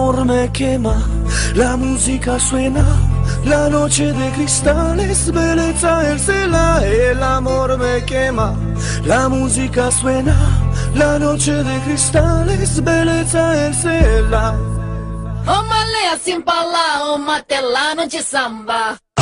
amor me quema, la música suena, la noche de cristales, belleza el cela. El amor me quema, la música suena, la noche de cristales, belleza el cela. Uma leia sem falar, uma telano de samba.